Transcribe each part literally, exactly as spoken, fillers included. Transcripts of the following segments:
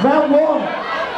Round one.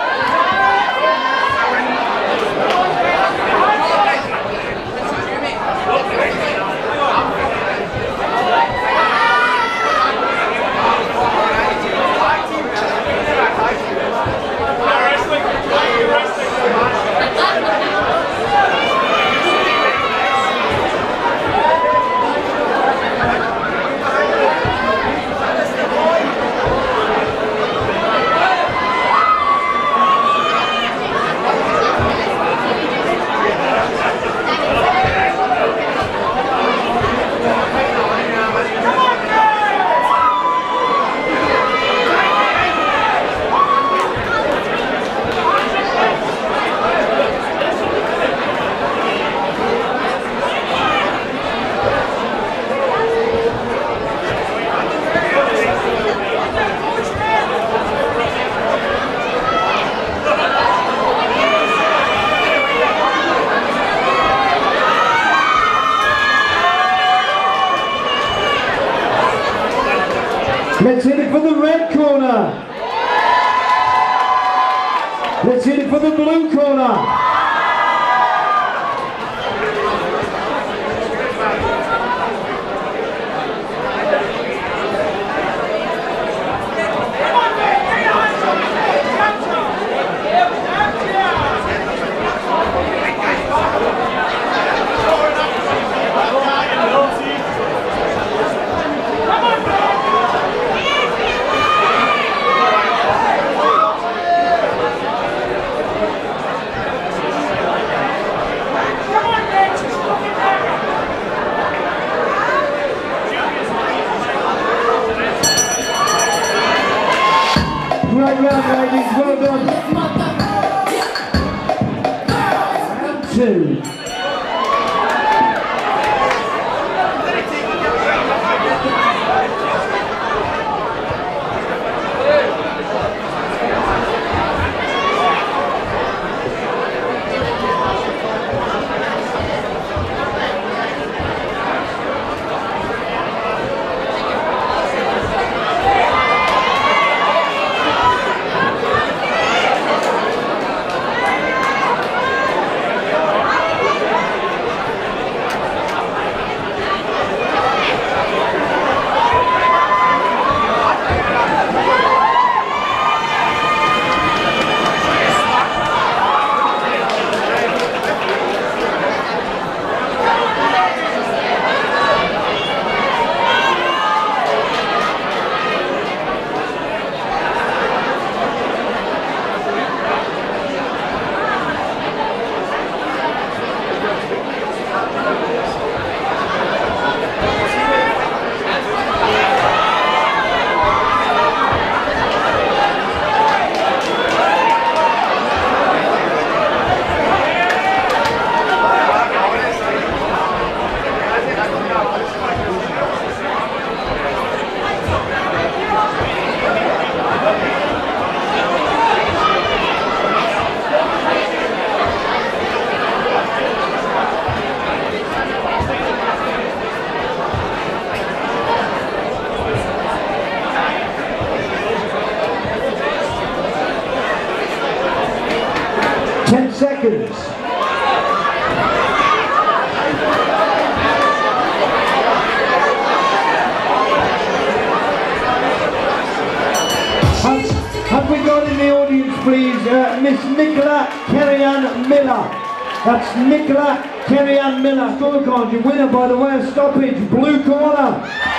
Let's hit it for the red corner. Let's hit it for the blue corner. Great round, ladies, well done. Round two. Ten seconds. Have, have we got in the audience, please, uh, Miss Nicola Kerry-Ann Miller? That's Nicola Kerry-Ann Miller, scorecard, your winner by the way of stoppage, blue corner.